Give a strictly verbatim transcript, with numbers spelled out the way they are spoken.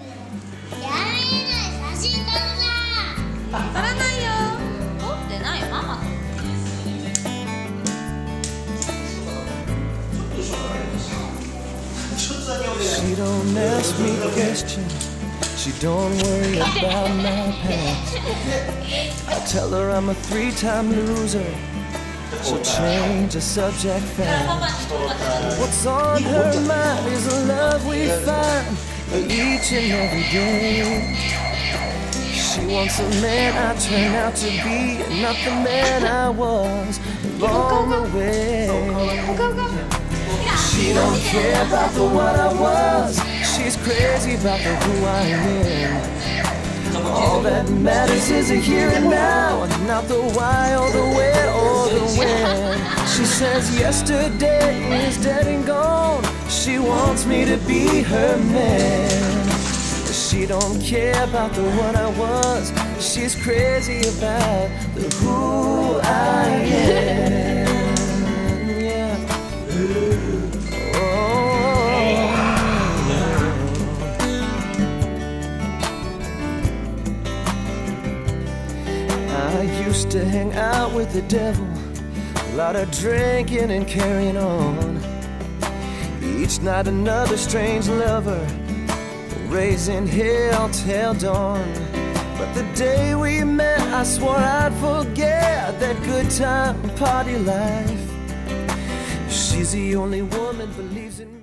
やめない、写真撮るな。 撮らないよ。撮ってないよ、ママ。 She don't ask me questions. She don't worry about my past. I tell her I'm a three-time loser. She'll change the subject fast. What's on her mind is the love we find each and every day. She wants a man I turn out to be, and not the man I was along the way. She don't care about the what I was. She's crazy about the who I am. All that matters is the here and now, and not the why or the where or the when. She says yesterday is dead and gone. She wants me to be her man. She don't care about the what I was. She's crazy about the who I am. Yeah. I used to hang out with the devil, a lot of drinking and carrying on. Each night another strange lover, raising hell till dawn. But the day we met, I swore I'd forget that good time party life. She's the only woman believes in me.